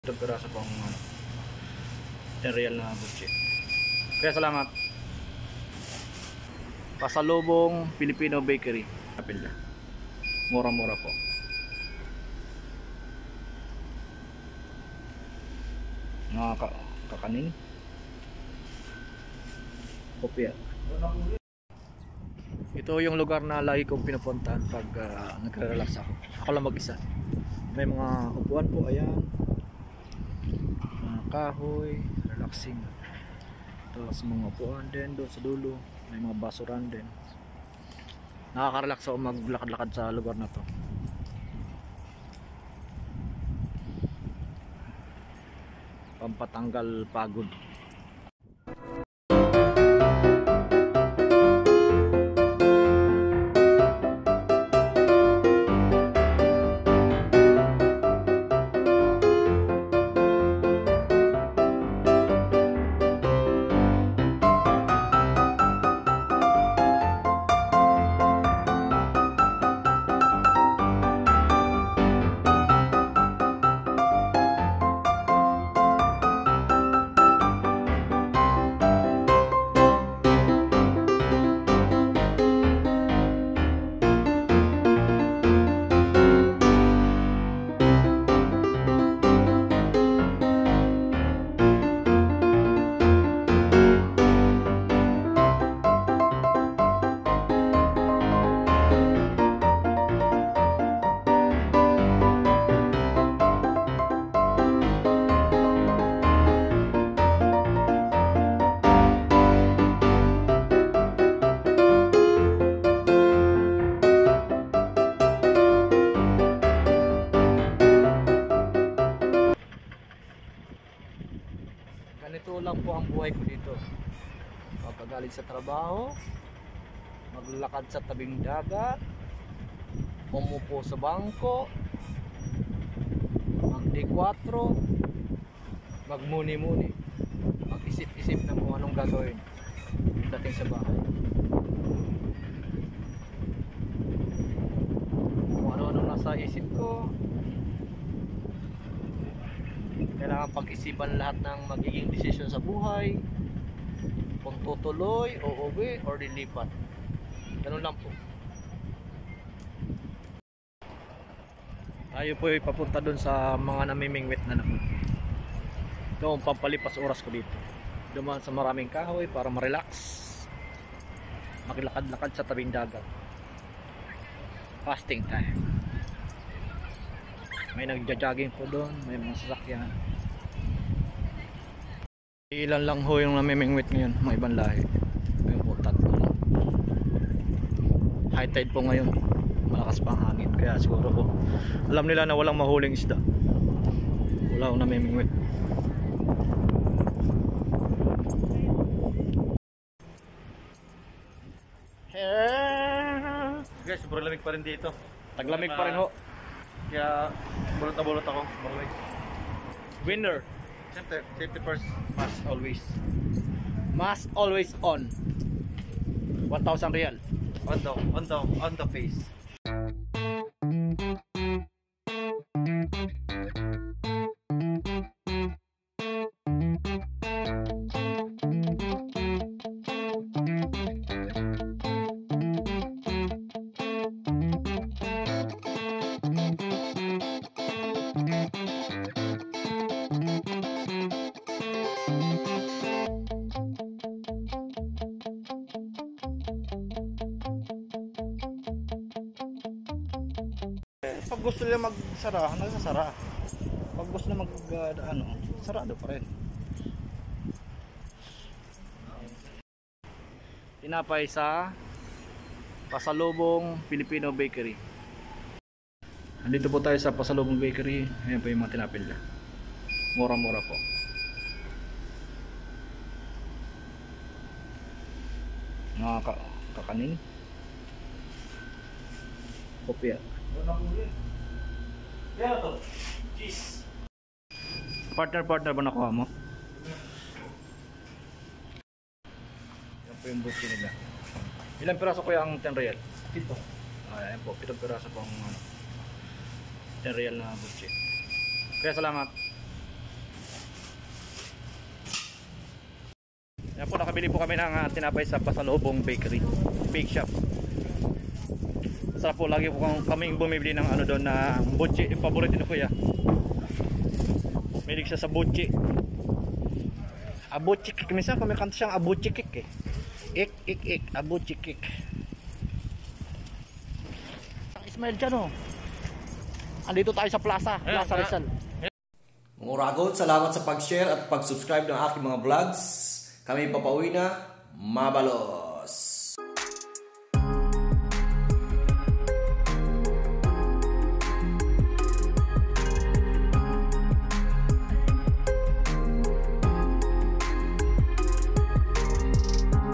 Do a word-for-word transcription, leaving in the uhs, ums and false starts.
Itong piraso pang ano, real na butche. Kaya salamat. Pasalubong Filipino Bakery. Kapila. Mura-mura po. Mga ka kakanin. Kopya. Ito yung lugar na lagi kong pinupuntahan pag uh, nagre-relax ako. Ako lang mag-isa. May mga upuan po, ayan. Mga kahoy, relaxing. Tapos mga upuan din doon sa dulo. May mga basuran din. Nakaka-relax ako maglakad-lakad sa lugar na to. Pampatanggal pagod. Ganito lang po ang buhay ko dito. Pagkagaling sa trabaho, maglakad sa tabing dagat, umupo sa bangko, mag D four, magmuni-muni, mag-isip-isip ng kung anong gagawin dating sa bahay. Kung ano-anong nasa isip ko, kailangan pag-isipan lahat ng magiging desisyon sa buhay, kung tutuloy o uwi or lilipat. Ganun lang po. Tayo po ay papunta dun sa mga namimingwit na naman. Ito ang pampalipas oras ko dito. Dumaan sa maraming kahoy para ma-relax, maglakad-lakad sa tabing dagat. Fasting time. May nagja-jogging po doon, may mga sasakyan. Ilan lang ho yung namimingwit ngayon, mga ibang lahi. Ngayon po, tatlo lang. High tide po ngayon, malakas pa ang hangin. Kaya siguro po, alam nila na walang mahuling isda. Wala akong namimingwit. Guys, sobrang lamig pa rin dito. Taglamig pa rin ho. Kaya bulot na bulot ako. Malamig. Winner. Siyempre, safety first. Must always. Must always on. one thousand real. On the, on the, on the face. Pag gusto nila magsara, nagsasara. Pag gusto nila mag uh, ano, sarado pa rin. Tinapay sa Pasalubong Filipino Bakery. Nandito po tayo sa Pasalubong Bakery. Ayan po yung mga tinapay nila. Mura-mura po. Mga ka kakanin. Kopya. Kaya to, cheese. Partner partner ba nakuha mo? Yan po yung butche nila. Ilang piraso kuya ang ten real? Pito. Ayan po, pitong piraso pang ano, ten real na butche. Kaya salamat. Yan po, nakabili po kami ng uh, tinapay sa Pasalubong Bakery, Bake Shop. Sarap po, lagi po kaming bumibili ng ano doon na butchi, yung paborito ni Kuya. Milig siya sa butchi. Abuchi kik, minsan kumikanta siyang abuchi kik eh. Ik, ik, ik, abuchi kik. Ismail dyan oh. Andito tayo sa plaza, Plaza Rizal. Mga Uragon, salamat sa pag-share at pag-subscribe ng aking mga vlogs. Kami papauwi na, mabalo!